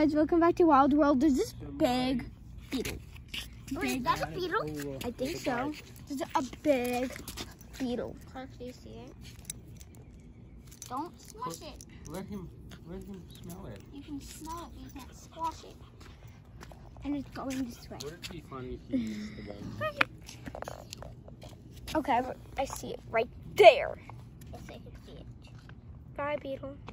Guys, welcome back to Wild World. There's this big beetle. Is that a beetle? I think so. There's a big beetle. Clark, do you see it? Don't smush it. Let him smell it. You can smell it, but you can't squash it. And it's going this way. Would it be funny if you used the bone? Okay, I see it right there. Yes, I can see it. Bye, beetle.